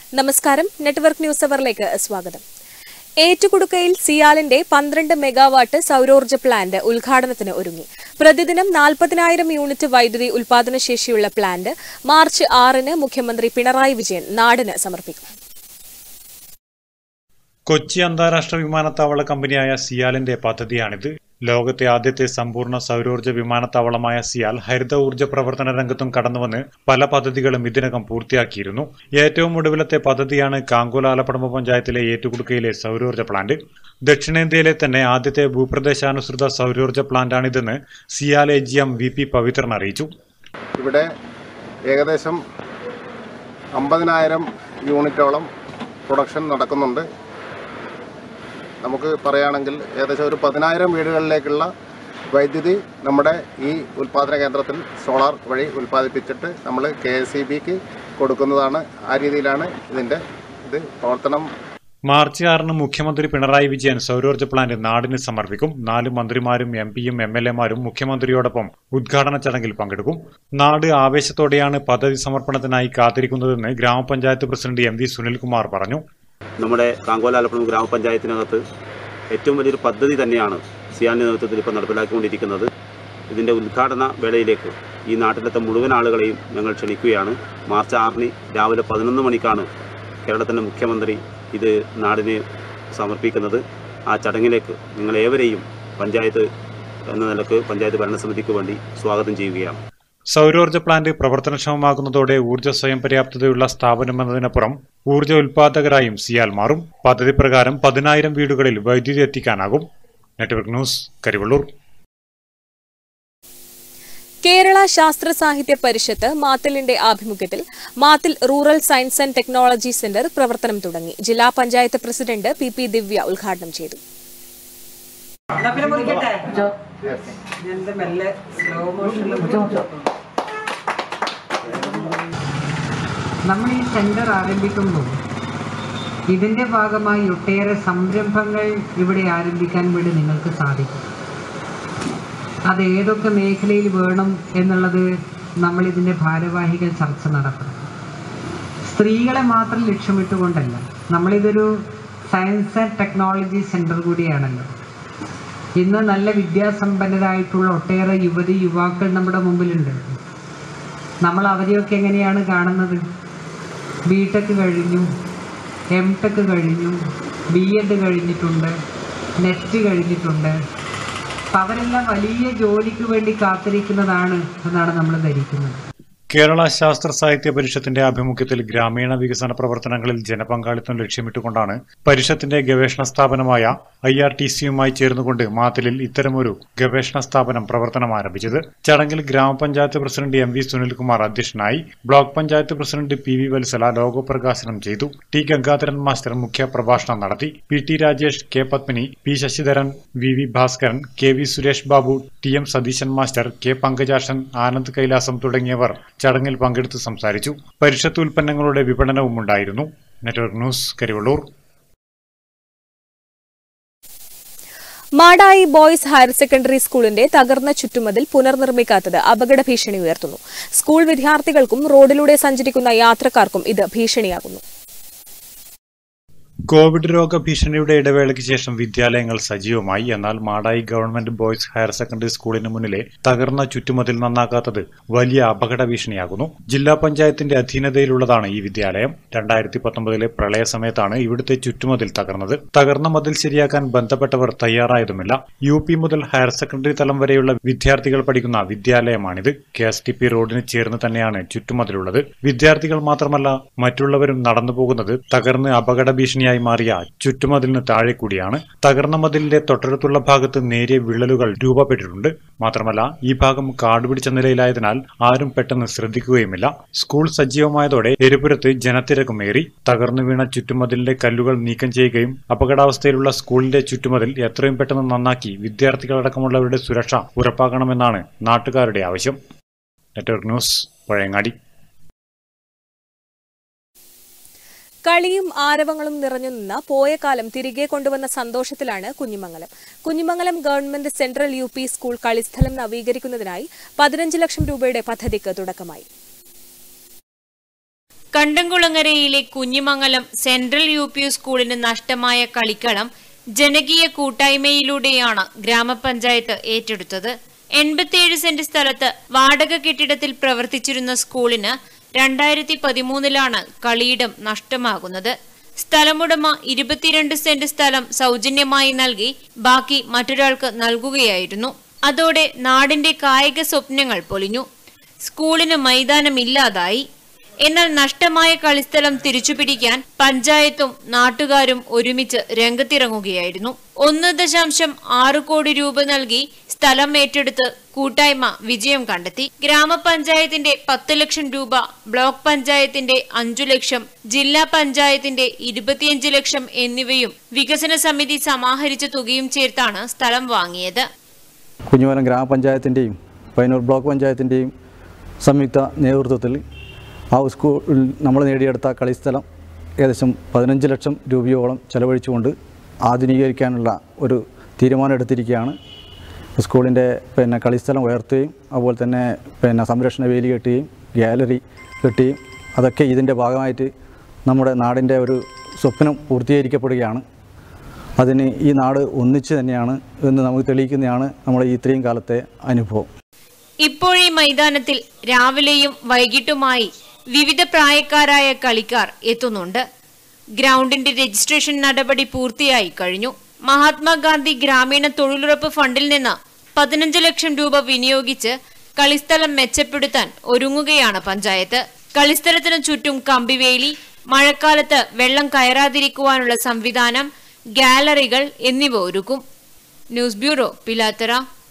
നമസ്കാരം, network news അവറിലേക്ക് സ്വാഗതം. ഏറ്റുകുടുക്കയിൽ സിയാലിന്റെ 12 megawatt സൌരോർജ്ജ പ്ലാന്റ് ഉദ്ഘാടനത്തിന് ഒരുങ്ങി. പ്രതിദിനം 40,000 യൂണിറ്റ് വൈദ്യുതി ഉൽപാദനശേഷിയുള്ള പ്ലാന്റ് മാർച്ച് 6-ന് മുഖ്യമന്ത്രി പിണറായി വിജയൻ നാടിന് സമർപ്പിക്കും. കൊച്ചി അന്താരാഷ്ട്ര വിമാനത്താവള കമ്പനിയായ സിയാലിന്റെ പദ്ധതിയാണിത്. ലോകത്തെ ആദ്യത്തെ സമ്പൂർണ്ണ സൌരോർജ്ജ വിമാനത്താവളമായ സിയാൽ ഹരിത ഊർജ്ജ പ്രവർത്തന രംഗത്തും കടന്നുവന്ന് പല പദ്ധതികളും ഇതിനകം പൂർത്തിയാക്കിയിരുന്നു. ഏറ്റവും ഒടുവിലത്തെ പദ്ധതിയാണ് കാങ്കോല ആലപ്പടമ്പ പഞ്ചായത്തിലെ ഏറ്റുകുടുക്കയിലെ സൌരോർജ്ജ പ്ലാന്റ്. ദക്ഷിണേന്ത്യയിലെ തന്നെ ആദ്യത്തെ ഭൂപ്രദേശാനുസൃത സൌരോർജ്ജ പ്ലാന്റാണിതെന്ന് സിയാൽ AGM VP പവിത്രൻ അറിയിച്ചു. ഇവിടെ ഏകദേശം 50,000 യൂണിറ്റോളം പ്രൊഡക്ഷൻ നടക്കുന്നുണ്ട്. നമുക്ക് പറയുകയാണെങ്കിൽ ഏകദേശം ഒരു 10,000 വീടുകളിലേക്കുള്ള വൈദ്യുതി നമ്മുടെ ഈ ഉൽപ്പാദന കേന്ദ്രത്തിൽ സോളാർ വഴി ഉൽപ്പാദിപ്പിച്ചിട്ട് നമ്മൾ KSEBക്ക് കൊടുക്കുന്നതാണ്. ആ രീതിയിലാണ് ഇതിൻ്റെ പ്രവർത്തനം. മാർച്ച് 6-ന് മുഖ്യമന്ത്രി പിണറായി വിജയൻ സൌരോർജ്ജ പ്ലാന്റ് നാടിന് സമർപ്പിക്കും. 4 മന്ത്രിമാരും MP-യും MLA-മാരും മുഖ്യമന്ത്രിയോടൊപ്പം ഉദ്ഘാടന ചടങ്ങിൽ പങ്കെടുക്കും. നാട് ആവേശത്തോടെയാണ് പദ്ധതി സമർപ്പണത്തിനായി കാത്തിരിക്കുന്നതെന്ന് ഗ്രാമപഞ്ചായത്ത് പ്രസിഡന്റ് MV സുനിൽകുമാർ പറഞ്ഞു. നമ്മുടെ കാങ്കോല ആലപ്പടമ്പ ഗ്രാമപഞ്ചായത്തിനകത്ത് ഏറ്റവും വലിയൊരു പദ്ധതി തന്നെയാണ് സിയാലിൻ്റെ നേതൃത്വത്തിൽ ഇപ്പോൾ നടപ്പിലാക്കിക്കൊണ്ടിരിക്കുന്നത്. ഇതിൻ്റെ ഉദ്ഘാടന വേളയിലേക്ക് ഈ നാട്ടിലത്തെ മുഴുവൻ ആളുകളെയും ഞങ്ങൾ ക്ഷണിക്കുകയാണ്. മാർച്ച് 6-ന് രാവിലെ 11 മണിക്കാണ് കേരളത്തിൻ്റെ മുഖ്യമന്ത്രി ഇത് നാടിന് സമർപ്പിക്കുന്നത്. ആ ചടങ്ങിലേക്ക് നിങ്ങളേവരെയും പഞ്ചായത്ത് എന്ന നിലക്ക് പഞ്ചായത്ത് ഭരണസമിതിക്ക് വേണ്ടി സ്വാഗതം ചെയ്യുകയാണ്. സൌരോർജ്ജ പ്ലാന്റ് പ്രവർത്തനക്ഷമമാകുന്നതോടെ ഊർജ്ജ സ്വയം പര്യാപ്തതയുള്ള സ്ഥാപനമെന്നതിനപ്പുറം ഊർജ്ജ ഉൽപാദകരായും സിയാൽ മാറും. പദ്ധതി പ്രകാരം 10,000 വീടുകളിൽ വൈദ്യുതി എത്തിക്കാനാകും. Network news, Karivellur. കേരള ശാസ്ത്ര സാഹിത്യ പരിഷത്ത് മാത്തിലിന്റെ ആഭിമുഖ്യത്തിൽ Mathil rural science and technology centre പ്രവർത്തനം തുടങ്ങി. ജില്ലാ പഞ്ചായത്ത് പ്രസിഡന്റ് PP ദിവ്യ ഉദ്ഘാടനം ചെയ്തു. നമ്മൾ ഈ സെന്റർ ആരംഭിക്കുമ്പോൾ ഇതിൻ്റെ ഭാഗമായി ഒട്ടേറെ സംരംഭങ്ങൾ ഇവിടെ ആരംഭിക്കാൻ വേണ്ടി നിങ്ങൾക്ക് സാധിക്കും. അത് ഏതൊക്കെ മേഖലയിൽ വേണം എന്നുള്ളത് നമ്മളിതിൻ്റെ ഭാരവാഹികൾ ചർച്ച നടത്തണം. സ്ത്രീകളെ മാത്രം ലക്ഷ്യമിട്ടുകൊണ്ടല്ല, നമ്മളിതൊരു സയൻസ് ആൻഡ് ടെക്നോളജി സെന്റർ കൂടിയാണല്ലോ. ഇന്ന് നല്ല വിദ്യാസമ്പന്നരായിട്ടുള്ള ഒട്ടേറെ യുവാക്കൾ നമ്മുടെ മുമ്പിലുണ്ട്. നമ്മൾ അവരെയൊക്കെ എങ്ങനെയാണ് കാണുന്നത്? BTech കഴിഞ്ഞു, MTech കഴിഞ്ഞു, BEd കഴിഞ്ഞിട്ടുണ്ട്, നെറ്റ് കഴിഞ്ഞിട്ടുണ്ട്. അപ്പം അവരെല്ലാം വലിയ ജോലിക്ക് വേണ്ടി കാത്തിരിക്കുന്നതാണ് എന്നാണ് നമ്മൾ ധരിക്കുന്നത്. കേരള ശാസ്ത്ര സാഹിത്യ പരിഷത്തിന്റെ ആഭിമുഖ്യത്തിൽ ഗ്രാമീണ വികസന പ്രവർത്തനങ്ങളിൽ ജനപങ്കാളിത്തം ലക്ഷ്യമിട്ടുകൊണ്ടാണ് പരിഷത്തിന്റെ ഗവേഷണ സ്ഥാപനമായ IRTCയുമായി ചേർന്നുകൊണ്ട് മാത്തിലിൽ ഇത്തരമൊരു ഗവേഷണ സ്ഥാപനം പ്രവർത്തനം ആരംഭിച്ചത്. ചടങ്ങിൽ ഗ്രാമപഞ്ചായത്ത് പ്രസിഡന്റ് MV സുനിൽകുമാർ അധ്യക്ഷനായി. Block panchayat president PV Vatsala logo പ്രകാശനം ചെയ്തു. T ഗംഗാധരൻ മാസ്റ്റർ മുഖ്യ പ്രഭാഷണം നടത്തി. PT Rajesh, K Padmini, P Sasidharan, VV Bhaskaran, KV Suresh Babu, TM Satheesan master, K Pankajakshan, Anand Kailasam തുടങ്ങിയവർ ചടങ്ങിൽ പങ്കെടുത്ത് സംസാരിച്ചു. പരിഷത്ത് ഉൽപ്പന്നങ്ങളുടെ വിപണനവും ഉണ്ടായിരുന്നു. Network news, Karivellur. Madayi boys higher secondary സ്കൂളിന്റെ തകർന്ന ചുറ്റുമതിൽ പുനർനിർമ്മിക്കാത്തത് അപകട ഭീഷണി ഉയർത്തുന്നു. സ്കൂൾ വിദ്യാർത്ഥികൾക്കും റോഡിലൂടെ സഞ്ചരിക്കുന്ന യാത്രക്കാർക്കും ഇത് ഭീഷണിയാകുന്നു. കോവിഡ് രോഗഭീഷണിയുടെ ഇടവേളയ്ക്ക് ശേഷം വിദ്യാലയങ്ങൾ സജീവമായി. എന്നാൽ Madayi government boys higher secondary സ്കൂളിന് മുന്നിലെ തകർന്ന ചുറ്റുമതിൽ നന്നാക്കാത്തത് വലിയ അപകട ഭീഷണിയാകുന്നു. ജില്ലാ പഞ്ചായത്തിന്റെ അധീനതയിലുള്ളതാണ് ഈ വിദ്യാലയം. 2019 പ്രളയ സമയത്താണ് ഇവിടുത്തെ ചുറ്റുമതിൽ തകർന്നത്. തകർന്ന മതിൽ ശരിയാക്കാൻ ബന്ധപ്പെട്ടവർ തയ്യാറായതുമില്ല. UP മുതൽ ഹയർ സെക്കൻഡറി തലം വരെയുള്ള വിദ്യാർത്ഥികൾ പഠിക്കുന്ന വിദ്യാലയമാണിത്. KSTP റോഡിന് ചേർന്ന് തന്നെയാണ് ചുറ്റുമതിലുള്ളത്. വിദ്യാർത്ഥികൾ മാത്രമല്ല, മറ്റുള്ളവരും നടന്നുപോകുന്നത് തകർന്ന് അപകട ഭീഷണിയായി മാറിയ ചുറ്റുമതിലിന് താഴെ കൂടിയാണ്. തകർന്ന മതിലിന്റെ തൊട്ടടുത്തുള്ള ഭാഗത്ത് നേരിയ വിള്ളലുകൾ രൂപപ്പെട്ടിട്ടുണ്ട്. മാത്രമല്ല, ഈ ഭാഗം കാടുപിടിച്ച നിലയിലായതിനാൽ ആരും പെട്ടെന്ന് ശ്രദ്ധിക്കുകയുമില്ല. സ്കൂൾ സജീവമായതോടെ എരിപുരത്ത് ജനത്തിരക്കുമേറി. തകർന്നു വീണ ചുറ്റുമതിലിന്റെ കല്ലുകൾ നീക്കം ചെയ്യുകയും അപകടാവസ്ഥയിലുള്ള സ്കൂളിന്റെ ചുറ്റുമതിൽ എത്രയും പെട്ടെന്ന് നന്നാക്കി വിദ്യാർത്ഥികളടക്കമുള്ളവരുടെ സുരക്ഷ ഉറപ്പാക്കണമെന്നാണ് നാട്ടുകാരുടെ ആവശ്യം. Network news, Pazhayangadi. കളിയും ആരവങ്ങളും നിറഞ്ഞു നിന്ന പോയ കാലം തിരികെ കൊണ്ടുവന്ന സന്തോഷത്തിലാണ് Kunhimangalam. Kunhimangalam government central UP school കളിസ്ഥലം നവീകരിക്കുന്നതിനായി 15 ലക്ഷം രൂപയുടെ പദ്ധതിക്ക് തുടക്കമായി. കണ്ടംകുളങ്ങരയിലെ കുഞ്ഞിമംഗലം സെൻട്രൽ UP സ്കൂളിന് നഷ്ടമായ കളിക്കളം ജനകീയ കൂട്ടായ്മയിലൂടെയാണ് ഗ്രാമപഞ്ചായത്ത് ഏറ്റെടുത്തത്. 87 സെന്റ് സ്ഥലത്ത് വാടക കെട്ടിടത്തിൽ പ്രവർത്തിച്ചിരുന്ന സ്കൂളിന് 2013 കളിയിടം നഷ്ടമാകുന്നത്. സ്ഥലമുടമ 22 സെന്റ് സ്ഥലം സൗജന്യമായി നൽകി ബാക്കി മറ്റൊരാൾക്ക് നൽകുകയായിരുന്നു. അതോടെ നാടിന്റെ കായിക സ്വപ്നങ്ങൾ പൊലിഞ്ഞു. സ്കൂളിന് മൈതാനമില്ലാതായി. എന്നാൽ നഷ്ടമായ കളിസ്ഥലം തിരിച്ചുപിടിക്കാൻ പഞ്ചായത്തും നാട്ടുകാരും ഒരുമിച്ച് രംഗത്തിറങ്ങുകയായിരുന്നു. 1.6 കോടി രൂപ നൽകി സ്ഥലം ഏറ്റെടുത്ത് കൂട്ടായ്മ വിജയം കണ്ടെത്തി. ഗ്രാമപഞ്ചായത്തിന്റെ 10 ലക്ഷം രൂപ, ബ്ലോക്ക് പഞ്ചായത്തിന്റെ 5 ലക്ഷം, ജില്ലാ പഞ്ചായത്തിന്റെ 25 ലക്ഷം എന്നിവയും വികസന സമിതി സമാഹരിച്ച തുകയും ചേർത്താണ് സ്ഥലം വാങ്ങിയത്. കുഞ്ഞിമംഗലം ഗ്രാമപഞ്ചായത്തിന്റെയും പയ്യന്നൂർ ബ്ലോക്ക് പഞ്ചായത്തിന്റെയും സംയുക്ത നേതൃത്വത്തിൽ ആ സ്കൂളിൽ നമ്മൾ നേടിയെടുത്ത കളിസ്ഥലം ഏകദേശം 15 ലക്ഷം രൂപയോളം ചെലവഴിച്ചുകൊണ്ട് ആധുനീകരിക്കാനുള്ള ഒരു തീരുമാനം എടുത്തിരിക്കുകയാണ്. സ്കൂളിൻ്റെ കളിസ്ഥലം ഉയർത്തുകയും അതുപോലെ തന്നെ സംരക്ഷണ വേലി കെട്ടുകയും ഗാലറി കെട്ടുകയും അതൊക്കെ ഇതിൻ്റെ ഭാഗമായിട്ട് നമ്മുടെ നാടിൻ്റെ ഒരു സ്വപ്നം പൂർത്തീകരിക്കപ്പെടുകയാണ്. അതിന് ഈ നാട് ഒന്നിച്ച് തന്നെയാണ് എന്ന് നമുക്ക് തെളിയിക്കുന്നതാണ് നമ്മുടെ ഇത്രയും കാലത്തെ അനുഭവം. ഇപ്പോഴീ മൈതാനത്തിൽ രാവിലെയും വൈകിട്ടുമായി വിവിധ പ്രായക്കാരായ കളിക്കാർ എത്തുന്നുണ്ട്. ഗ്രൗണ്ടിന്റെ രജിസ്ട്രേഷൻ നടപടി പൂർത്തിയായി കഴിഞ്ഞു. മഹാത്മാഗാന്ധി ഗ്രാമീണ തൊഴിലുറപ്പ് ഫണ്ടിൽ നിന്ന് 15 ലക്ഷം രൂപ വിനിയോഗിച്ച് കളിസ്ഥലം മെച്ചപ്പെടുത്താൻ ഒരുങ്ങുകയാണ് പഞ്ചായത്ത്. കളിസ്ഥലത്തിനു ചുറ്റും കമ്പിവേലി, മഴക്കാലത്ത് വെള്ളം കയറാതിരിക്കുവാനുള്ള സംവിധാനം, ഗാലറികൾ എന്നിവ ഒരുക്കും. News bureau, Pilathara.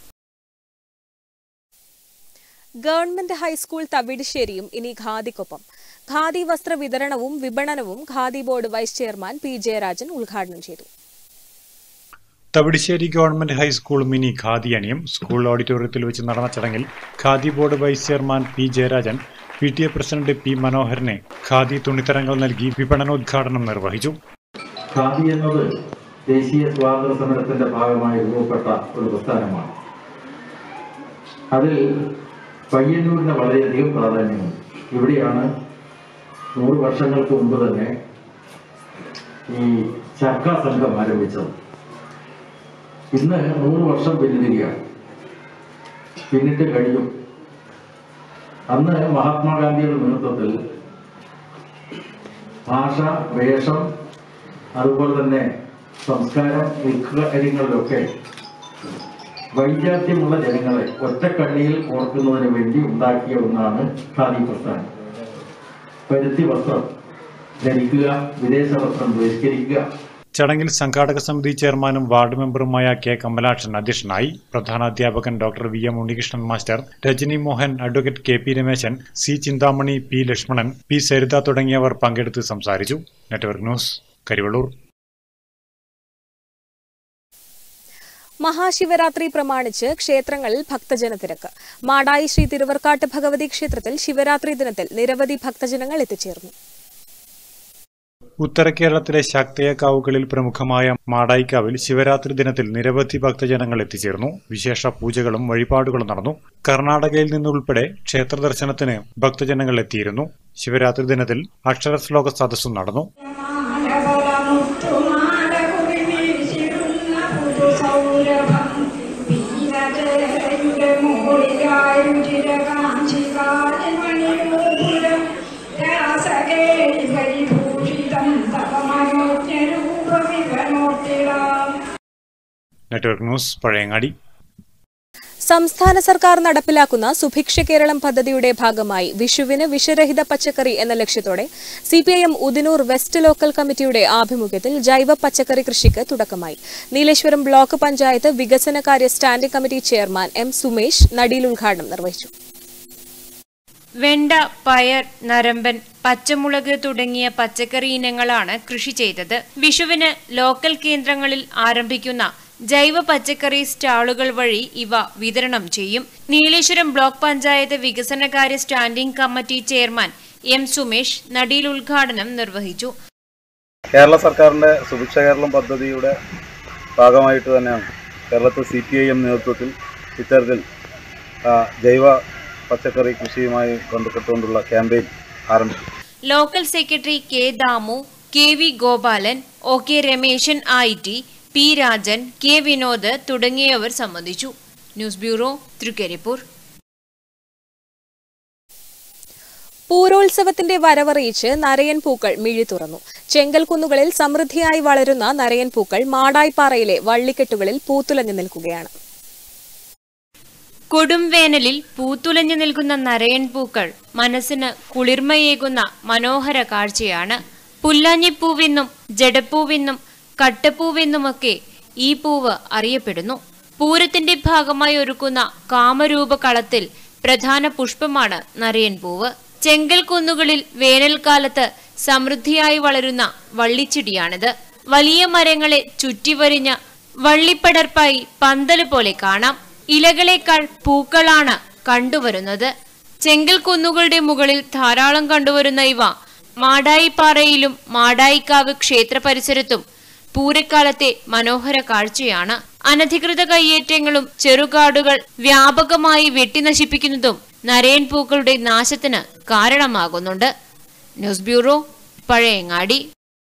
Government high school തവിടുശ്ശേരിയും ഇനി ഖാദിക്കൊപ്പം. ഖാദി വസ്ത്ര വിതരണവും വിപണനവും khadi board vice chairman P. Jayarajan ഉദ്ഘാടനം ചെയ്തു. Thavidissery government high school mini khadi അണിയും സ്കൂൾ ഓഡിറ്റോറിയത്തിൽ വെച്ച് നടന്ന ചടങ്ങിൽ khadi board vice chairman P. Jayarajan PTA president P. മനോഹരനെ ഖാദി തുണിത്തരങ്ങൾ നൽകി വിപണനോദ്ഘാടനം നിർവഹിച്ചു. ഖാദി എന്നത് ദേശീയ സ്വാതന്ത്ര്യ സമരത്തിന്റെ ഭാഗമായി രൂപപ്പെട്ട ഒരു പ്രസ്ഥാനമാണ്. അതിൽ പയ്യന്നൂരിന് വളരെയധികം പ്രാധാന്യമുണ്ട്. ഇവിടെയാണ് 100 വർഷങ്ങൾക്ക് മുമ്പ് തന്നെ ഈ ചർക്ക സംഘം ആരംഭിച്ചത്. ഇന്ന് 100 വർഷം പിന്നിടുകയാണ്. പിന്നിട്ട് കഴിഞ്ഞു. അന്ന് മഹാത്മാഗാന്ധിയുടെ നേതൃത്വത്തിൽ ഭാഷ, വേഷം, അതുപോലെ തന്നെ സംസ്കാരം, ഇക്കാര്യങ്ങളിലൊക്കെ വൈജാത്യമുള്ള ജനങ്ങളെ ഒറ്റക്കണ്ണിയിൽ ഓർക്കുന്നതിന് വേണ്ടി ഉണ്ടാക്കിയ ഒന്നാണ് ഖാദി പ്രസ്ഥാനം. പരുത്തി വസ്ത്രം ധരിക്കുക, വിദേശ വസ്ത്രം ബഹിഷ്കരിക്കുക. ചടങ്ങിൽ സംഘാടക സമിതി ചെയർമാനും വാർഡ് മെമ്പറുമായ K. കമലാക്ഷൻ അധ്യക്ഷനായി. പ്രധാനാധ്യാപകൻ doctor VM Unnikrishnan master, Rajani Mohan, advocate KP Rameshan, C. Chinthamani, P. Lakshmanan, P. Saritha തുടങ്ങിയവർ പങ്കെടുത്ത് സംസാരിച്ചു. Network news, Karivellur. മഹാശിവരാത്രി പ്രമാണിച്ച് ക്ഷേത്രങ്ങളിൽ ഭക്തജന തിരക്ക്. മാടായി ശ്രീ തിരുവർക്കാട്ട് ഭഗവതി ക്ഷേത്രത്തിൽ ശിവരാത്രി ദിനത്തിൽ നിരവധി ഭക്തജനങ്ങൾ എത്തിച്ചേർന്നു. ഉത്തര കേരളത്തിലെ ശക്തയ കാവുകളിൽ പ്രമുഖമായ മാടായിക്കാവിൽ ശിവരാത്രി ദിനത്തിൽ നിരവധി ഭക്തജനങ്ങൾ എത്തിച്ചേർന്നു. വിശേഷ പൂജകളും വഴിപാടുകളും നടന്നു. കർണാടകയിൽ നിന്നുൾപ്പെടെ ക്ഷേത്ര ദർശനത്തിന് ഭക്തജനങ്ങൾ എത്തിയിരുന്നു. ശിവരാത്രി ദിനത്തിൽ അക്ഷരശ്ലോക സദസ്സും നടന്നു. Network news, Pazhayangadi. സംസ്ഥാന സർക്കാർ നടപ്പിലാക്കുന്ന സുഭിക്ഷ കേരളം പദ്ധതിയുടെ ഭാഗമായി വിഷുവിന് വിഷരഹിത പച്ചക്കറി എന്ന ലക്ഷ്യത്തോടെ CPIM ഉദിനൂർ വെസ്റ്റ് ലോക്കൽ കമ്മിറ്റിയുടെ ആഭിമുഖ്യത്തിൽ ജൈവ പച്ചക്കറി കൃഷിക്ക് തുടക്കമായി. നീലേശ്വരം ബ്ലോക്ക് പഞ്ചായത്ത് വികസനകാര്യ standing committee chairman M. Sumesh നടീൽ ഉദ്ഘാടനം നിർവഹിച്ചു. വെണ്ട, പയർ, നരമ്പൻ, പച്ചമുളക് തുടങ്ങിയ പച്ചക്കറി ഇനങ്ങളാണ് കൃഷി ചെയ്തത്. വിഷുവിന് ലോക്കൽ കേന്ദ്രങ്ങളിൽ ആരംഭിക്കുന്ന ജൈവ പച്ചക്കറി സ്റ്റാളുകൾ വഴി ഇവ വിതരണം ചെയ്യും. നീലേശ്വരം ബ്ലോക്ക് പഞ്ചായത്ത് വികസനകാര്യ standing committee chairman M. Sumesh നടീൽ ഉദ്ഘാടനം നിർവഹിച്ചു. കേരള സർക്കാരിന്റെ സുഭിക്ഷ കേരളം പദ്ധതിയുടെ ഭാഗമായിട്ട് തന്നെയാണ് കേരളത്തിൽ CPIM നേതൃത്വത്തിൽ ഇത്തരത്തിൽ ജൈവ പച്ചക്കറി കൃഷിയുമായി ബന്ധപ്പെട്ടുകൊണ്ടുള്ള ക്യാമ്പയിൻ ആരംഭിച്ചു. Local secretary K Damu, K V Gopalan, O K Rameshan IT, P Rajan, K Vinod തുടങ്ങിയവർ സംബന്ധിച്ചു. News bureau, Trikaripur. പൂരോത്സവത്തിന്റെ വരവറിയിച്ച് നരയൻ പൂക്കൾ മിഴി തുറന്നു. ചെങ്കൽക്കുന്നുകളിൽ സമൃദ്ധിയായി വളരുന്ന നരയൻ പൂക്കൾ മാടായിപ്പാറയിലെ വള്ളിക്കെട്ടുകളിൽ പൂത്തുലഞ്ഞു നിൽക്കുകയാണ്. കൊടും വേനലിൽ പൂത്തുലഞ്ഞു നിൽക്കുന്ന നരയൻ പൂക്കൾ മനസ്സിന് കുളിർമയേകുന്ന മനോഹര കാഴ്ചയാണ്. പുല്ലാഞ്ഞിപ്പൂവെന്നും ജടപ്പൂവെന്നും കട്ടപ്പൂവെന്നുമൊക്കെ ഈ പൂവ് അറിയപ്പെടുന്നു. പൂരത്തിന്റെ ഭാഗമായി ഒരുക്കുന്ന കാമരൂപ കളത്തിൽ പ്രധാന പുഷ്പമാണ് നരയൻ പൂവ്. ചെങ്കൽ കുന്നുകളിൽ വേനൽക്കാലത്ത് സമൃദ്ധിയായി വളരുന്ന വള്ളിച്ചെടിയാണിത്. വലിയ മരങ്ങളെ ചുറ്റിവരിഞ്ഞ വള്ളിപ്പടർപ്പായി പന്തല് പോലെ കാണാം. ഇലകളേക്കാൾ പൂക്കളാണ് കണ്ടുവരുന്നത്. ചെങ്കൽ കുന്നുകളുടെ മുകളിൽ ധാരാളം കണ്ടുവരുന്ന ഇവ മാടായിപ്പാറയിലും മാടായിക്കാവ് ക്ഷേത്ര പരിസരത്തും പൂരക്കാലത്തെ മനോഹര കാഴ്ചയാണ്. അനധികൃത കയ്യേറ്റങ്ങളും ചെറുകാടുകൾ വ്യാപകമായി വെട്ടിനശിപ്പിക്കുന്നതും നരയൻ പൂക്കളുടെ നാശത്തിന് കാരണമാകുന്നുണ്ട്. News bureau, Pazhayangadi.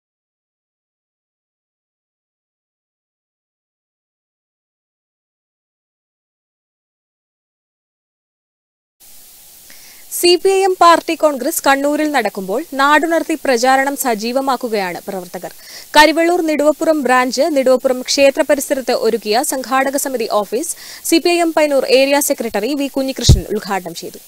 CPIM party congress കണ്ണൂരിൽ നടക്കുമ്പോൾ നാടുണർത്തി പ്രചാരണം സജീവമാക്കുകയാണ് പ്രവർത്തകർ. കരിവെള്ളൂർ നെടുവപ്പുറം ബ്രാഞ്ച് നെടുവപ്പുറം ക്ഷേത്ര പരിസരത്ത് ഒരുക്കിയ സംഘാടക സമിതി office CPIM Payyanur area secretary V Kunhikrishnan ഉദ്ഘാടനം ചെയ്തു.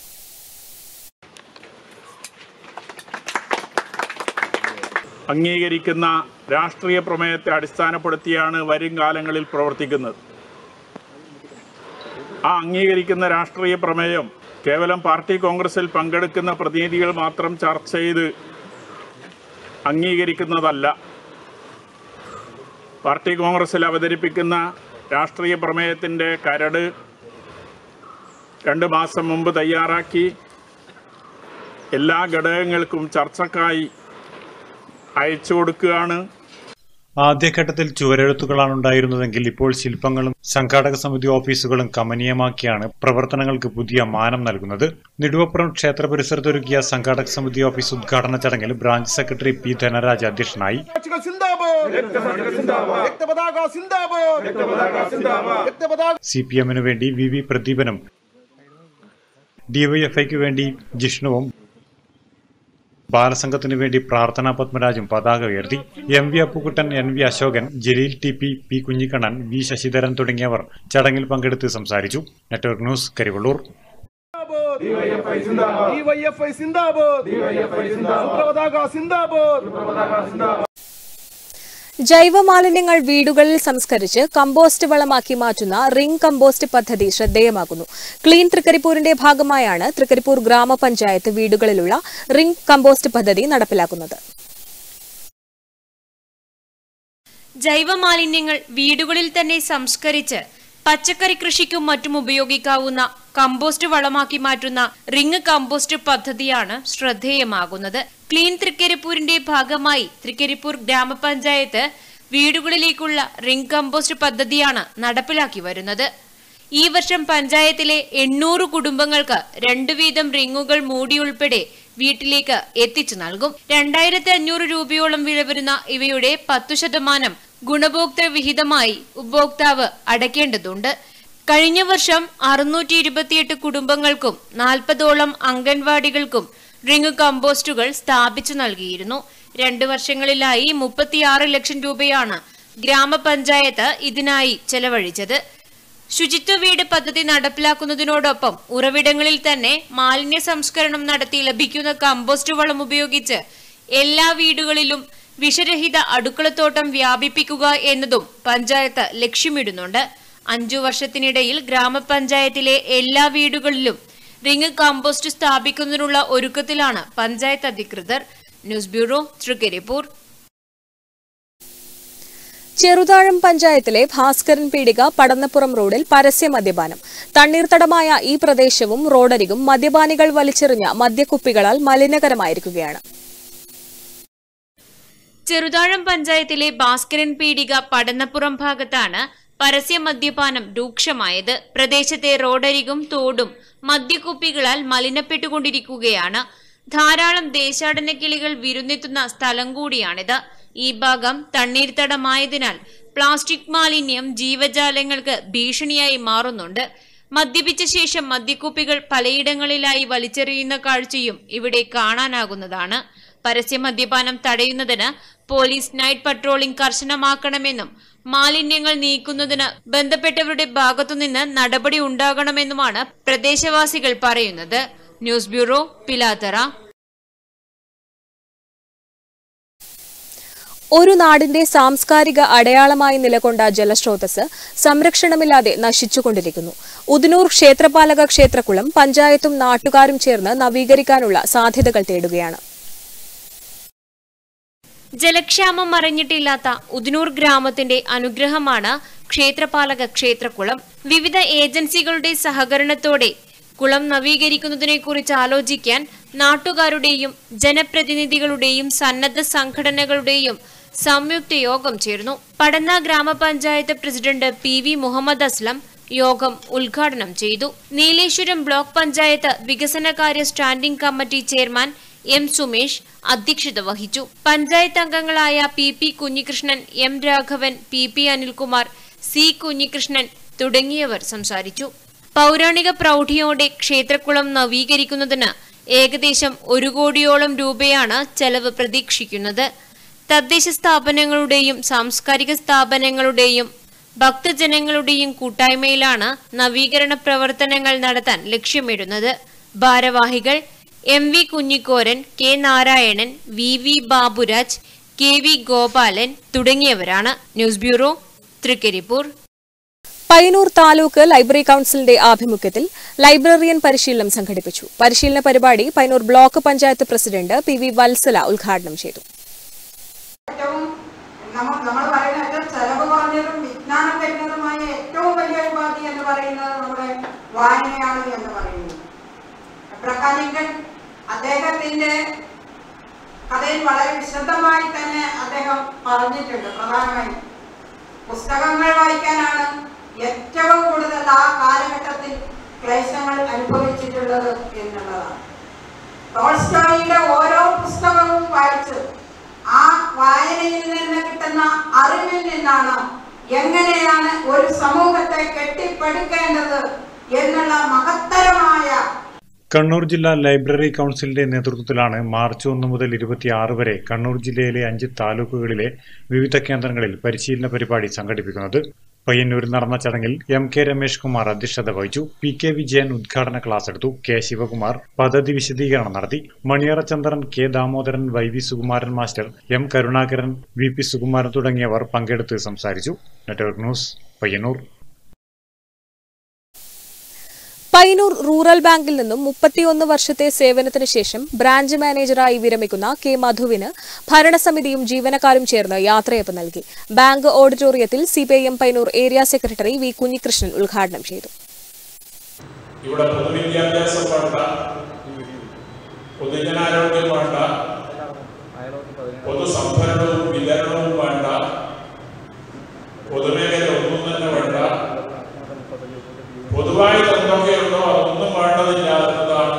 അംഗീകരിക്കുന്ന രാഷ്ട്രീയ പ്രമേയത്തെ അടിസ്ഥാനപ്പെടുത്തിയാണ് വരും കാലങ്ങളിൽ പ്രവർത്തിക്കുന്നത്. ആ അംഗീകരിക്കുന്ന രാഷ്ട്രീയ പ്രമേയം കേവലം പാർട്ടി കോൺഗ്രസിൽ പങ്കെടുക്കുന്ന പ്രതിനിധികൾ മാത്രം ചർച്ച ചെയ്ത് അംഗീകരിക്കുന്നതല്ല. പാർട്ടി കോൺഗ്രസിൽ അവതരിപ്പിക്കുന്ന രാഷ്ട്രീയ പ്രമേയത്തിൻ്റെ കരട് 2 മാസം മുമ്പ് തയ്യാറാക്കി എല്ലാ ഘടകങ്ങൾക്കും ചർച്ചക്കായി അയച്ചു കൊടുക്കുകയാണ്. ആദ്യഘട്ടത്തിൽ ചുവരെഴുത്തുകളാണ് ഉണ്ടായിരുന്നതെങ്കിൽ ഇപ്പോൾ ശില്പങ്ങളും സംഘാടക സമിതി ഓഫീസുകളും കമനീയമാക്കിയാണ് പ്രവർത്തനങ്ങൾക്ക് പുതിയ മാനം നൽകുന്നത്. നെടുവപ്പുറം ക്ഷേത്ര പരിസരത്തൊരുക്കിയ സംഘാടക സമിതി ഓഫീസ് ഉദ്ഘാടന ചടങ്ങിൽ ബ്രാഞ്ച് സെക്രട്ടറി പി ധനരാജ് അധ്യക്ഷനായി. CPM-ന് വേണ്ടി VV പ്രദീപനും DYFIക്ക് വേണ്ടി ജിഷ്ണുവും ബാലസംഘത്തിനു വേണ്ടി പ്രാർത്ഥനാ പത്മരാജും പതാക ഉയർത്തി. MV Appukuttan, NV Ashokan, Jaleel TP, P Kunhikannan, V Sasidharan തുടങ്ങിയവർ ചടങ്ങിൽ പങ്കെടുത്ത് സംസാരിച്ചു. Network news, Karivellur. ജൈവമാലിന്യങ്ങൾ വീടുകളിൽ സംസ്കരിച്ച് കമ്പോസ്റ്റ് വളമാക്കി മാറ്റുന്ന റിംഗ് കമ്പോസ്റ്റ് പദ്ധതി ശ്രദ്ധേയമാകുന്നു. ക്ലീൻ തൃക്കരിപ്പൂരിന്റെ ഭാഗമായാണ് തൃക്കരിപ്പൂർ ഗ്രാമപഞ്ചായത്ത് വീടുകളിലുള്ള റിംഗ് കമ്പോസ്റ്റ് പദ്ധതി നടപ്പിലാക്കുന്നത്. ജൈവമാലിന്യങ്ങൾ വീടുകളിൽ തന്നെ സംസ്കരിച്ച് പച്ചക്കറി കൃഷിക്കും മറ്റും ഉപയോഗിക്കാവുന്ന കമ്പോസ്റ്റ് വളമാക്കി മാറ്റുന്ന റിംഗ് കമ്പോസ്റ്റ് പദ്ധതിയാണ് ശ്രദ്ധേയമാകുന്നത്. ക്ലീൻ തൃക്കരിപ്പൂരിന്റെ ഭാഗമായി തൃക്കരിപ്പൂർ ഗ്രാമപഞ്ചായത്ത് വീടുകളിലേക്കുള്ള റിംഗ് കമ്പോസ്റ്റ് പദ്ധതിയാണ് നടപ്പിലാക്കി വരുന്നത്. ഈ വർഷം പഞ്ചായത്തിലെ 800 കുടുംബങ്ങൾക്ക് 2 വീതം റിങ്ങുകൾ മൂടി ഉൾപ്പെടെ വീട്ടിലേക്ക് എത്തിച്ചു നൽകും. 2500 രൂപയോളം വില വരുന്ന ഇവയുടെ 10% ഗുണഭോക്തൃ വിഹിതമായി ഉപഭോക്താവ് അടയ്ക്കേണ്ടതുണ്ട്. കഴിഞ്ഞ വർഷം 628 കുടുംബങ്ങൾക്കും 40ഓളം അംഗൻവാടികൾക്കും റിംഗ് കമ്പോസ്റ്റുകൾ സ്ഥാപിച്ചു നൽകിയിരുന്നു. 2 വർഷങ്ങളിലായി 36 ലക്ഷം രൂപയാണ് ഗ്രാമപഞ്ചായത്ത് ഇതിനായി ചെലവഴിച്ചത്. ശുചിത്വ വീട് പദ്ധതി നടപ്പിലാക്കുന്നതിനോടൊപ്പം ഉറവിടങ്ങളിൽ തന്നെ മാലിന്യ സംസ്കരണം നടത്തി ലഭിക്കുന്ന കമ്പോസ്റ്റ് വളം ഉപയോഗിച്ച് എല്ലാ വീടുകളിലും വിഷരഹിത അടുക്കളത്തോട്ടം വ്യാപിപ്പിക്കുക എന്നതും പഞ്ചായത്ത് ലക്ഷ്യമിടുന്നുണ്ട്. 5 വർഷത്തിനിടയിൽ ഗ്രാമപഞ്ചായത്തിലെ എല്ലാ വീടുകളിലും റിംഗ് കമ്പോസ്റ്റ് സ്ഥാപിക്കുന്നതിനുള്ള ഒരുക്കത്തിലാണ് പഞ്ചായത്ത് അധികൃതർ. News bureau, Trikaripur. ചെറുതാഴം പഞ്ചായത്തിലെ ഭാസ്കരൻ പീടിക പടന്നപ്പുറം റോഡിൽ പരസ്യ മദ്യപാനം. തണ്ണീർത്തടമായ ഈ പ്രദേശവും റോഡരികും മദ്യപാനികൾ വലിച്ചെറിഞ്ഞ മദ്യക്കുപ്പികളാൽ മലിനകരമായിരിക്കുകയാണ്. ചെറുതാഴം പഞ്ചായത്തിലെ ഭാസ്കരൻ പീടിക പടന്നപ്പുറം ഭാഗത്താണ് പരസ്യ മദ്യപാനം രൂക്ഷമായത്. പ്രദേശത്തെ റോഡരികും തോടും മദ്യക്കുപ്പികളാൽ മലിനപ്പെട്ടുകൊണ്ടിരിക്കുകയാണ്. ധാരാളം ദേശാടന കിളികൾ വിരുന്നെത്തുന്ന സ്ഥലം കൂടിയാണിത്. ഈ ഭാഗം തണ്ണീർത്തടമായതിനാൽ പ്ലാസ്റ്റിക് മാലിന്യം ജീവജാലങ്ങൾക്ക് ഭീഷണിയായി മാറുന്നുണ്ട്. മദ്യപിച്ച ശേഷം മദ്യക്കുപ്പികൾ പലയിടങ്ങളിലായി വലിച്ചെറിയുന്ന കാഴ്ചയും ഇവിടെ കാണാനാകുന്നതാണ്. പരസ്യ മദ്യപാനം തടയുന്നതിന് പോലീസ് നൈറ്റ് പട്രോളിംഗ് കർശനമാക്കണമെന്നും മാലിന്യങ്ങൾ നീക്കുന്നതിന് ബന്ധപ്പെട്ടവരുടെ ഭാഗത്തുനിന്ന് നടപടി ഉണ്ടാകണമെന്നുമാണ് പ്രദേശവാസികൾ പറയുന്നത്. News bureau, Pilathara. ഒരു നാടിന്റെ സാംസ്കാരിക അടയാളമായി നിലകൊണ്ട ജലസ്രോതസ് സംരക്ഷണമില്ലാതെ നശിച്ചുകൊണ്ടിരിക്കുന്നു. ഉദനൂർ ക്ഷേത്രപാലക ക്ഷേത്രക്കുളം പഞ്ചായത്തും നാട്ടുകാരും ചേർന്ന് നവീകരിക്കാനുള്ള സാധ്യതകൾ തേടുകയാണ്. ജലക്ഷാമം അറിഞ്ഞിട്ടില്ലാത്ത ഉദനൂർ ഗ്രാമത്തിന്റെ അനുഗ്രഹമാണ് ക്ഷേത്രപാലക ക്ഷേത്രക്കുളം. വിവിധ ഏജൻസികളുടെ സഹകരണത്തോടെ കുളം നവീകരിക്കുന്നതിനെക്കുറിച്ച് ആലോചിക്കാൻ നാട്ടുകാരുടെയും ജനപ്രതിനിധികളുടെയും സന്നദ്ധ സംഘടനകളുടെയും സംയുക്ത യോഗം ചേർന്നു. പടന്ന ഗ്രാമപഞ്ചായത്ത് പ്രസിഡന്റ് PV മുഹമ്മദ് അസ്ലം യോഗം ഉദ്ഘാടനം ചെയ്തു. നീലേശ്വരം ബ്ലോക്ക് പഞ്ചായത്ത് വികസനകാര്യ standing committee chairman M Sumesh അധ്യക്ഷത വഹിച്ചു. പഞ്ചായത്ത് അംഗങ്ങളായ PP Kunhikrishnan, M Raghavan, PP Anilkumar, C Kunhikrishnan തുടങ്ങിയവർ സംസാരിച്ചു. പൗരാണിക പ്രൗഢിയോടെ ക്ഷേത്രക്കുളം നവീകരിക്കുന്നതിന് ഏകദേശം 1 കോടിയോളം രൂപയാണ് ചെലവ് പ്രതീക്ഷിക്കുന്നത്. തദ്ദേശ സ്ഥാപനങ്ങളുടെയും സാംസ്കാരിക സ്ഥാപനങ്ങളുടെയും ഭക്തജനങ്ങളുടെയും കൂട്ടായ്മയിലാണ് നവീകരണ പ്രവർത്തനങ്ങൾ നടത്താൻ ലക്ഷ്യമിടുന്നത്. ഭാരവാഹികൾ MV Kunhikoran, K Narayanan, VV Baburaj, KV Gopalan തുടങ്ങിയവരാണ്. News bureau, Trikaripur. Payyanur taluk library കൌൺസിലിന്റെ ആഭിമുഖ്യത്തിൽ ലൈബ്രറിയൻ പരിശീലനം സംഘടിപ്പിച്ചു. പരിശീലന പരിപാടി Payyanur block panchayat president PV Vatsala ഉദ്ഘാടനം ചെയ്തു. നമ്മൾ പറയുന്നത് ചെലവ് കുറഞ്ഞതും വിജ്ഞാനം തരുന്നതുമായ ഏറ്റവും വലിയ ഉപാധി എന്ന് പറയുന്നത് നമ്മുടെ വായനയാണ് എന്ന് പറയുന്നത്. പ്രകാശിക്കൻ അദ്ദേഹത്തിന്റെ കഥയിൽ വളരെ വിശദമായി തന്നെ അദ്ദേഹം പറഞ്ഞിട്ടുണ്ട്. പ്രധാനമായും പുസ്തകങ്ങൾ വായിക്കാനാണ് ഏറ്റവും കൂടുതൽ ആ കാലഘട്ടത്തിൽ ക്ലേശങ്ങൾ അനുഭവിച്ചിട്ടുള്ളത് എന്നുള്ളതാണ്. ടോൾസ്റ്റോയിയുടെ ഓരോ പുസ്തകവും വായിച്ച് ആ വായനയിൽ നിന്ന് കിട്ടുന്ന അറിവിൽ നിന്നാണ് എങ്ങനെയാണ് ഒരു സമൂഹത്തെ കെട്ടിപ്പടുക്കേണ്ടത് എന്നുള്ള മഹത്തരമായ. കണ്ണൂർ ജില്ലാ ലൈബ്രറി കൌൺസിലിന്റെ നേതൃത്വത്തിലാണ് മാർച്ച് 1 മുതൽ 26 വരെ കണ്ണൂർ ജില്ലയിലെ 5 താലൂക്കുകളിലെ വിവിധ കേന്ദ്രങ്ങളിൽ പരിശീലന പരിപാടി സംഘടിപ്പിക്കുന്നത്. പയ്യന്നൂരിൽ നടന്ന ചടങ്ങിൽ MK രമേഷ് കുമാർ അധ്യക്ഷത വഹിച്ചു. PK വിജയൻ ഉദ്ഘാടന ക്ലാസ് എടുത്തു. K ശിവകുമാർ പദ്ധതി വിശദീകരണം നടത്തി. Maniyara Chandran, K Damodaran, YV Sukumaran master, M Karunakaran, VP Sukumaran തുടങ്ങിയവർ പങ്കെടുത്ത് സംസാരിച്ചു. Network news, Payyanur. Payyanur rural ബാങ്കിൽ നിന്നും 31 വർഷത്തെ സേവനത്തിന് ശേഷം ബ്രാഞ്ച് മാനേജറായി വിരമിക്കുന്ന K മധുവിന് ഭരണസമിതിയും ജീവനക്കാരും ചേർന്ന് യാത്രയപ്പ് നൽകി. ബാങ്ക് ഓഡിറ്റോറിയത്തിൽ CPIM Payyanur area secretary V Kunhikrishnan ഉദ്ഘാടനം ചെയ്തു. ഇവിടെ പൊതുവിദ്യാഭ്യാസം വേണ്ട, പൊതുജനാരോഗ്യം വേണ്ട, പൊതുസംഭരണവും വിതരണവും വേണ്ട, പൊതുമേഖല ഒന്നും തന്നെ വേണ്ട, പൊതുവായി എന്തൊക്കെയുണ്ടോ അതൊന്നും വേണ്ടതില്ലാത്തതാണ്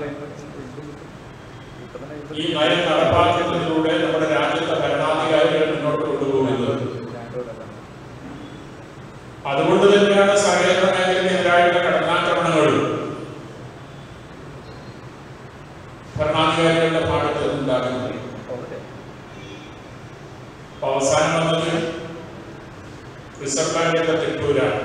ഈ നയം നടപ്പാക്കുന്നതിലൂടെ നമ്മുടെ രാജ്യത്തെ ഭരണാധികാരികൾ മുന്നോട്ട് കൊണ്ടുപോകുന്നത്. അതുകൊണ്ട് തന്നെയാണ് സഹകരണ മേഖലയ്ക്കെതിരായിട്ടുള്ള കടന്നാക്രമണങ്ങൾ ഭരണാധികാരികളുടെ ഭാഗത്ത് ഉണ്ടാകുന്നത്. അവസാനം വന്നത് റിസർവ് ബാങ്കിന്റെ തെറ്റൂരാണ്.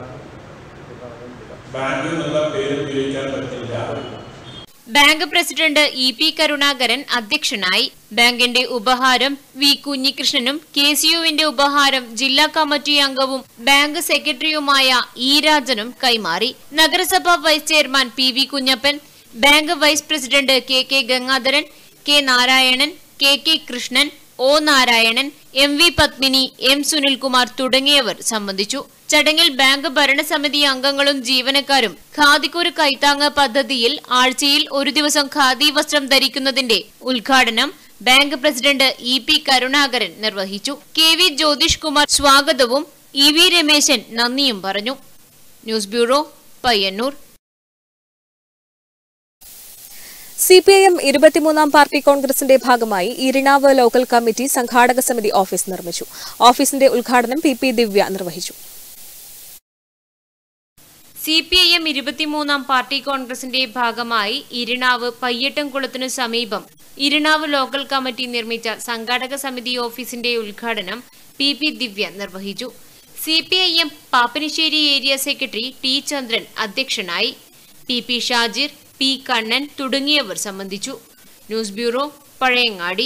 ബാങ്കിൽ നിന്നുള്ള പേര് ഉപയോഗിക്കാൻ പറ്റില്ല. ബാങ്ക് പ്രസിഡന്റ് EP കരുണാകരൻ അധ്യക്ഷനായി. ബാങ്കിന്റെ ഉപഹാരം V കുഞ്ഞികൃഷ്ണനും KCUവിന്റെ ഉപഹാരം ജില്ലാ കമ്മിറ്റി അംഗവും ബാങ്ക് സെക്രട്ടറിയുമായ E രാജനും കൈമാറി. നഗരസഭാ vice chairman PV Kunhappan, bank vice president KK Gangadharan, K Narayanan, KK Krishnan, O Narayanan, MV Padmini, M Sunilkumar തുടങ്ങിയവർ സംബന്ധിച്ചു. ചടങ്ങിൽ ബാങ്ക് ഭരണസമിതി അംഗങ്ങളും ജീവനക്കാരും ഖാദിക്കൊരു കൈത്താങ്ങ് പദ്ധതിയിൽ ആഴ്ചയിൽ 1 ദിവസം ഖാദി വസ്ത്രം ധരിക്കുന്നതിന്റെ ഉദ്ഘാടനം ബാങ്ക് പ്രസിഡന്റ് EP കരുണാകരൻ നിർവഹിച്ചു. KV ജ്യോതിഷ് കുമാർ സ്വാഗതവും EV രമേശൻ നന്ദിയും പറഞ്ഞു. News bureau, Payyanur. CPIM 23-ാം പാർട്ടി കോൺഗ്രസിന്റെ ഭാഗമായി ഇരിണാവ് ലോക്കൽ കമ്മിറ്റി സംഘാടക സമിതി ഓഫീസ് നിർമ്മിച്ചു. ഓഫീസിന്റെ ഉദ്ഘാടനം PP ദിവ്യ നിർവഹിച്ചു. CPIM 23-ാം പാർട്ടി കോൺഗ്രസിന്റെ ഭാഗമായി ഇരിണാവ് പയ്യട്ടംകുളത്തിനു സമീപം ഇരിണാവ് ലോക്കൽ കമ്മിറ്റി നിർമ്മിച്ച സംഘാടക സമിതി ഓഫീസിന്റെ ഉദ്ഘാടനം PP ദിവ്യ നിർവഹിച്ചു. CPIM Pappinissery area secretary T Chandran അധ്യക്ഷനായി. PP ഷാജിർ, P കണ്ണൻ തുടങ്ങിയവർ സംബന്ധിച്ചു. News bureau, Pazhayangadi.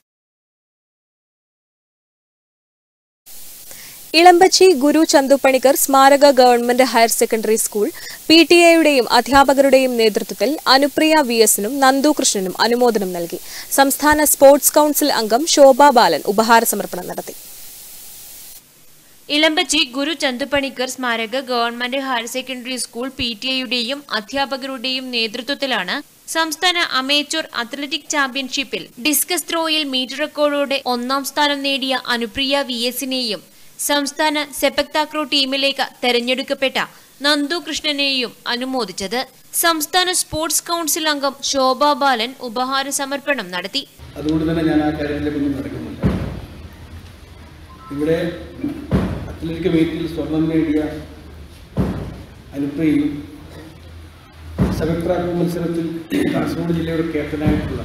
ഇളമ്പച്ചി ഗുരു ചന്തുപണിക്കർ സ്മാരക ഗവൺമെന്റ് ഹയർ സെക്കൻഡറി സ്കൂൾ PTA-യുടെയും അധ്യാപകരുടെയും നേതൃത്വത്തിൽ അനുപ്രിയ VS-നും നന്ദു കൃഷ്ണനും അനുമോദനം നൽകി. സംസ്ഥാന സ്പോർട്സ് കൌൺസിൽ അംഗം ശോഭ ബാലൻ ഉപഹാര സമർപ്പണം നടത്തി. ഇളമ്പച്ചി ഗുരു ചന്തുപണിക്കർ സ്മാരക ഗവൺമെന്റ് ഹയർ സെക്കൻഡറി സ്കൂൾ PTA-യുടെയും അധ്യാപകരുടെയും നേതൃത്വത്തിലാണ് സംസ്ഥാന അമേച്വർ അത്ലറ്റിക് ചാമ്പ്യൻഷിപ്പിൽ ഡിസ്കസ് ത്രോയിൽ മീറ്റർ റെക്കോർഡോടെ 1ാം സ്ഥാനം നേടിയ അനുപ്രിയ VS-നെയും സംസ്ഥാന സെപക് താക്രോ ടീമിലേക്ക് തെരഞ്ഞെടുക്കപ്പെട്ട നന്ദു കൃഷ്ണനെയും അനുമോദിച്ചത്. സംസ്ഥാന സ്പോർട്സ് കൌൺസിൽ അംഗം ശോഭ ബാലൻ ഉപഹാര സമർപ്പണം നടത്തി. അതുകൊണ്ട് തന്നെ ഞാൻ ആ കാര്യത്തിലേക്കൊന്നും നടക്കുന്നില്ല. ഇവിടെ അത്ലറ്റിക് മീറ്റിൽ സ്വർണം നേടിയ അനുപ്രിയയും സെപക് താക്രോ മത്സരത്തിൽ കാസർഗോഡ് ജില്ലയുടെ ക്യാപ്റ്റനായിട്ടുള്ള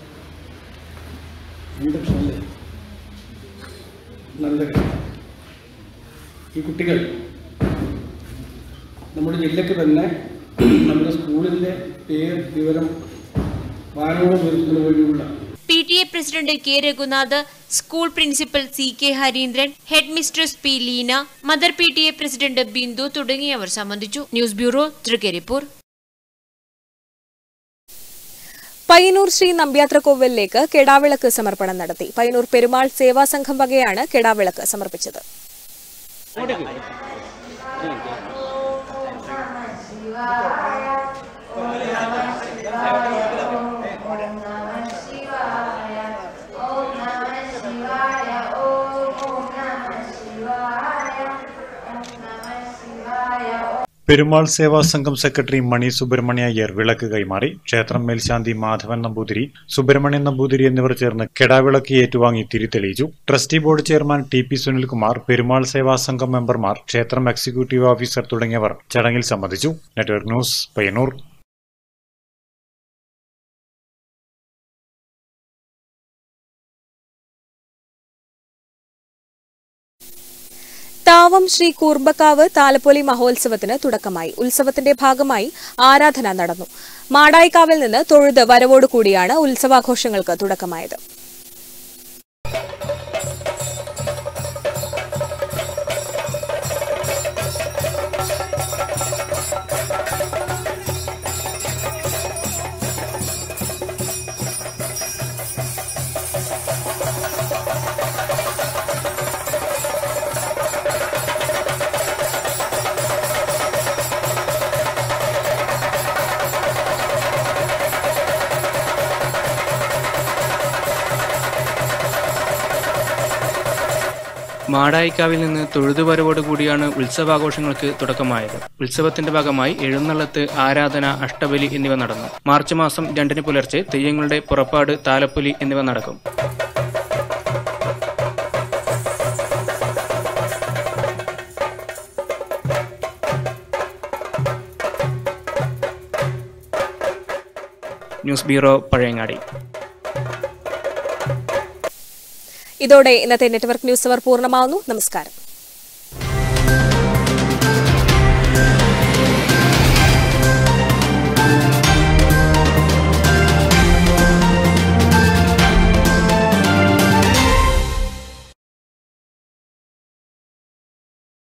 നല്ല ഈ കുട്ടികൾ നമ്മുടെ ജില്ലയ്ക്ക് തന്നെ നമ്മുടെ സ്കൂളിൻ്റെ പേര് വിവരം വാനോളം ഉയർത്തുന്നതിന് വേണ്ടിയുള്ള PTA president K Raghunath, school principal CK Harindran, head mistress P Leena, mother PTA president Bindu തുടങ്ങിയവർ സംബന്ധിച്ചു. News bureau, Trikaripur. പയ്യന്നൂർ ശ്രീ നമ്പ്യാത്രക്കോവിലേക്ക് കെടാവിളക്ക് സമർപ്പണം നടത്തി. പയ്യന്നൂർ പെരുമാൾ സേവാ സംഘം വകയാണ് കെടാവിളക്ക് സമർപ്പിച്ചത്. പെരുമാൾ സേവാ സംഘം സെക്രട്ടറി മണി സുബ്രഹ്മണ്യ അയ്യർ വിളക്ക് കൈമാറി. ക്ഷേത്രം മേൽശാന്തി മാധവൻ നമ്പൂതിരി, സുബ്രഹ്മണ്യൻ നമ്പൂതിരി എന്നിവർ ചേർന്ന് കെടാവിളക്ക് ഏറ്റുവാങ്ങി തിരിതെളിയിച്ചു. Trustee board chairman TP Sunilkumar, Perumal Seva Sangham മെമ്പർമാർ, ക്ഷേത്രം എക്സിക്യൂട്ടീവ് ഓഫീസർ തുടങ്ങിയവർ ചടങ്ങിൽ സംബന്ധിച്ചു. Network news, Payyanur. താവം ശ്രീ കൂർബക്കാവ് താലപ്പൊലി മഹോത്സവത്തിന് തുടക്കമായി. ഉത്സവത്തിന്റെ ഭാഗമായി ആരാധന നടന്നു. മാടായിക്കാവിൽ നിന്ന് തൊഴുത് വരവോടുകൂടിയാണ് ഉത്സവാഘോഷങ്ങൾക്ക് തുടക്കമായത്. മാടായിക്കാവിൽ നിന്ന് തൊഴുതുവരവോടുകൂടിയാണ് ഉത്സവാഘോഷങ്ങൾക്ക് തുടക്കമായത്. ഉത്സവത്തിന്റെ ഭാഗമായി എഴുന്നള്ളത്ത്, ആരാധന, അഷ്ടബലി എന്നിവ നടന്നു. മാർച്ച് മാസം 2-ന് പുലർച്ചെ തെയ്യങ്ങളുടെ പുറപ്പാട്, താലപ്പൊലി എന്നിവ നടക്കും. News bureau, Pazhayangadi. ഇതോടെ ഇന്നത്തെ നെറ്റ്വർക്ക് ന്യൂസ് അവർ പൂർണ്ണമാവുന്നു. നമസ്കാരം.